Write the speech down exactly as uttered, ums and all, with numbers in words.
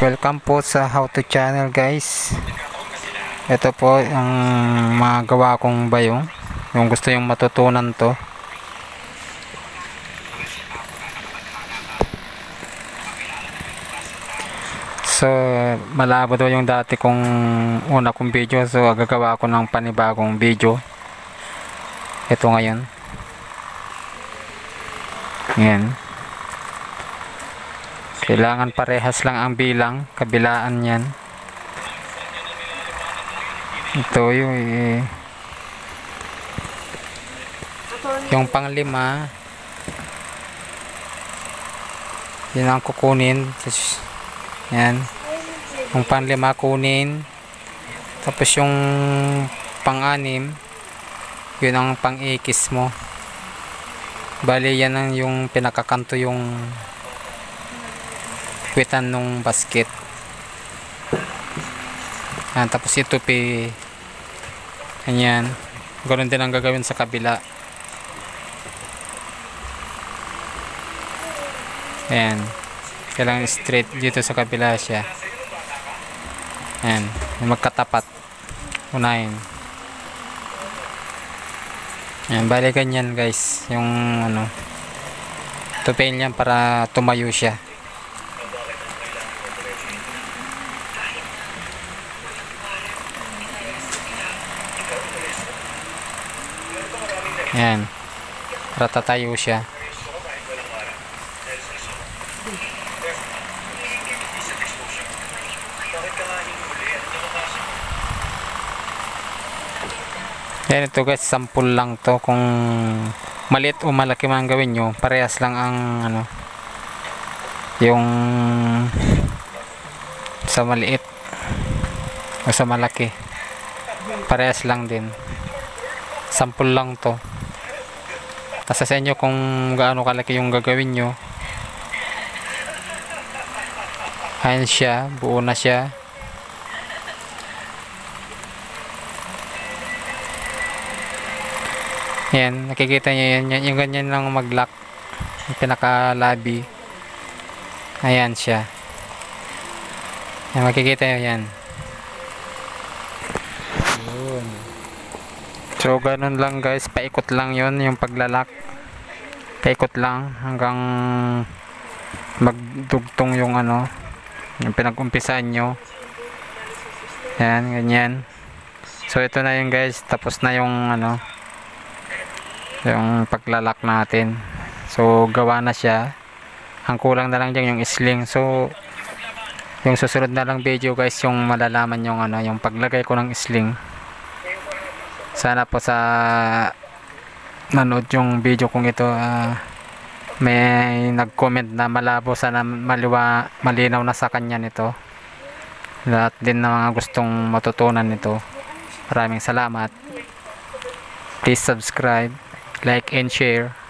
Welcome po sa How to Channel, guys. Ito po ang magawa kong bayong, yung gusto yung matutunan to. So malabo daw yung dati kong una kong video, so gagawa ko ng panibagong video. Ito ngayon. Yan. Kailangan parehas lang ang bilang, kabilaan yan. Ito yung eh, yung panglima, yun ang kukunin. Yan, yung panglima kunin, tapos yung pang-anim yun ang pang-ikis mo. Bali yan ang yung pinakakanto yung kwitan nung basket. Yan, tapos ito pi ganyan, ganoon din ang gagawin sa kabila. Ayan, kailangan straight dito sa kabila siya. Ayan, magkatapat unahin. Ayan, bali ganyan guys yung ano, tupiin yan para tumayo siya. Yan, para tatayo siya. Yan, ito guys, sample lang to. Kung maliit o malaki man gawin nyo, parehas lang ang ano, yung sa maliit o sa malaki, parehas lang din. Sample lang to. Nasa sa inyo kung gaano kalaki yung gagawin nyo. Ayan siya, buo na siya. Ayan, nakikita nyo yan, yung ganyan lang mag-lock, yung pinaka-labi. Ayan siya. Ayan, makikita nyo yan. So ganun lang guys, paikot lang yon yung paglalak. Paikot lang hanggang magdugtong yung ano, yung pinag-umpisan nyo. Yan, ganyan. So ito na yung guys, tapos na yung ano, yung paglalak natin. So gawa na siya. Ang kulang na lang dyan yung sling. So yung susunod na lang video guys, yung malalaman yung ano, yung paglagay ko ng sling. Sana po sa nanood yung video kong ito, uh, may nag-comment na malabo, sana maliwa, malinaw na sa kanya nito. Lahat din ng mga gustong matutunan nito. Maraming salamat. Please subscribe, like and share.